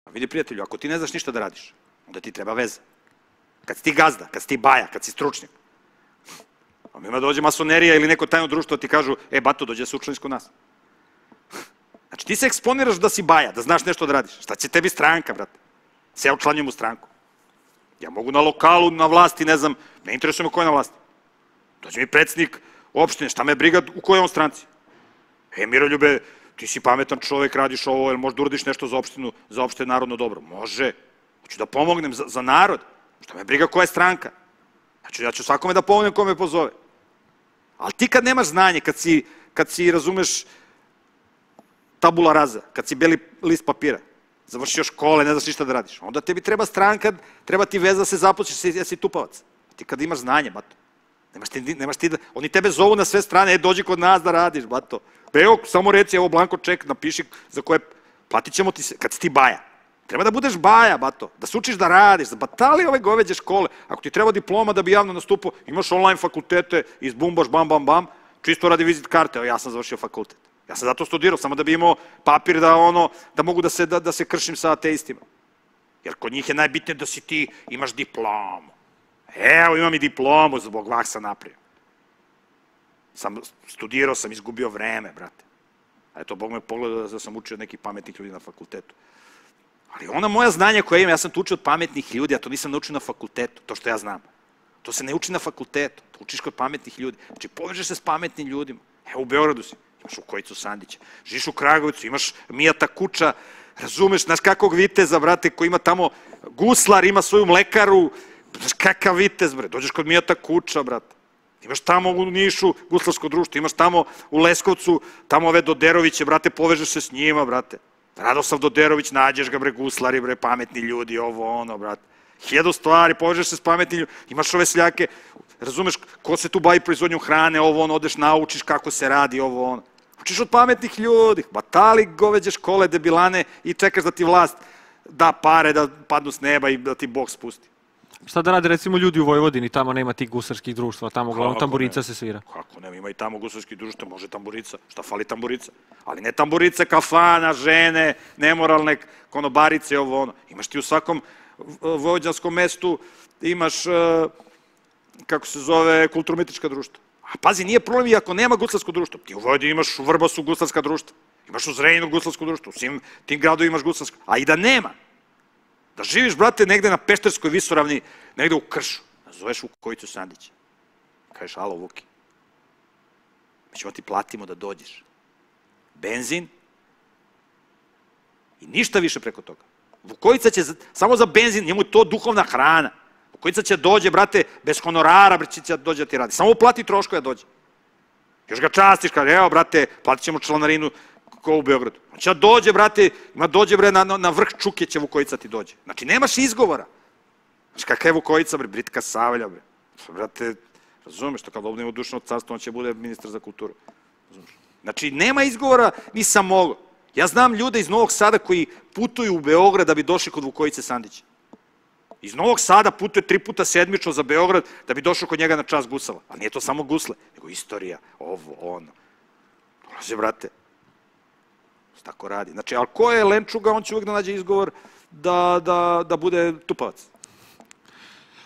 Vidi, prijatelju, ako ti ne znaš ništa da radiš, onda ti treba veza. Kad si ti gazda, kad si ti baja, kad si stručnjak. A mi ima dođe masonerija ili neko tajno društvo ti kažu, bato, dođe da se učlaniš kod nas. Znači, ti se eksponiraš da si baja, da znaš nešto da radiš. Šta će tebi stranka, brate? Se ja učlanjujem u stranku. Ja mogu na lokalu, na vlasti, ne znam, ne interesuje me ko je na vlasti. Dođe mi predsjednik opštine, šta me briga u kojoj on stranci? Miroljube, ti si pametan čovek, radiš ovo, ili možda uradiš nešto za opštinu, za opšte narodno dobro? Može. Hoću da pomognem za narod. Šta me briga koja je stranka? Znači, ja ću svakome da pomognem ko me pozove. Ali ti kad nemaš znanje, kad si, razumeš, tabula raza, kad si beli list papira, završio škole, ne znaš ništa da radiš, onda tebi treba stranka, treba ti veza da se zaposliš, da si tupavac. Ti kad imaš znanje, bato, nemaš ti da, oni tebe zovu na sve strane, dođi kod nas da radiš, bato. Evo, samo reci, evo blanko ček, napiši za koje, platit ćemo ti se, kad si ti baja. Treba da budeš baja, bato, da se učiš da radiš, da batali ove goveđe škole. Ako ti treba diploma da bi javno nastupao, imaš online fakultete, izbumbaš, bam, bam, bam, čisto radi vizit karte, evo ja sam završio fakultet. Ja sam zato studirao, samo da bi imao papir da mogu da se kršim sa ateistima. Jer kod njih je najbitnije da si ti imaš diplomu. Evo, imam i diplomu zbog vaksa naprijed. Studirao sam, izgubio vreme, brate. A eto, Bog me pogleda da sam učio od nekih pametnih ljudi na fakultetu. Ali ona moja znanja koja imam, ja sam to učio od pametnih ljudi, a to nisam naučio na fakultetu, to što ja znam. To se ne uči na fakultetu, to učiš kod pametnih ljudi. Znači, povežeš se s pametnim ljudima. Evo, u Beogradu si, imaš Vukojicu Sandića, živiš u Kragujevcu, imaš Mijata Kuča, razumeš, znaš kakvog viteza, brate, koji ima tamo guslar, ima svoju mlekaru, znaš kakav vitez, bre, dođeš kod Mijata Kuča, brate. Imaš tamo u Nišu guslarsko društvo, imaš tamo u Leskovcu, tamo ove Doderoviće, brate, povežeš se s njima, brate. Radoslav Doderović, nađeš ga, bre, guslari, bre, pametni ljudi, ovo, ono, brate. 1000 stvari, povežeš se s pametnim ljudima, imaš ove seljake, razumeš, ko se tu bavi proizvodnjom hrane, ovo, ono, odeš, naučiš kako se radi, ovo, ono. Učiš od pametnih ljudi, batali goveđe škole, debilane i čekaš da ti vlast da pare, da padnu s neba i da ti Bog spusti. Šta da rade, recimo, ljudi u Vojvodini, tamo nema tih gusarskih društva, tamo uglavnom tamburica se svira. Kako nema, ima i tamo gusarskih društva, može tamburica, šta fali tamburica? Ali ne tamburice, kafana, žene, nemoralne konobarice, ovo ono. Imaš ti u svakom vojvođanskom mestu, imaš, kako se zove, kulturno-umetnička društva. A pazi, nije problem i ako nema guslarsko društvo. Ti u Vojvodini imaš u Vrbasu guslarska društva, imaš u Zrenjaninu guslarsko društvo, u svim tim gradovima imaš guslarsko. A i da nema, da živiš, brate, negde na Pešterskoj visoravni, negde u Kršu, nazoveš Vukojicu Sandića. Kažeš, alo, Vuki, mi ćemo ti platimo da dođeš. Benzin i ništa više preko toga. Vukojica će, samo za benzin, njemu je to duhovna hrana. Vukojica će dođe, brate, bez honorara, će dođe da ti radi. Samo plati troškove da dođe. Još ga častiš, kaže, evo, brate, platit ćemo članarinu ko u Beogradu. On će da dođe, brate, ima dođe, bre, na vrh Čuke će Vukojica ti dođe. Znači, nemaš izgovora. Znači, kakva je Vukojica, bre, Britka Savelja, bre. Brate, razumeš, to kad obnovimo u dušno carstvo, on će bude ministar za kulturu. Znači, nema izgovora, nisam mogao. Ja znam ljude iz Novog Sada koji putuju u Beograd da bi došli kod Vukojice Sandića. Iz Novog Sada putuje 3 puta sedmično za Beograd da bi došao kod njega na čas gusala. Ali nije to samo gusle, nego istorija, ovo, ono. Dolaze, brate. Tako radi. Znači, ali ko je lenčuga, on će uvijek da nađe izgovor da bude tupavac.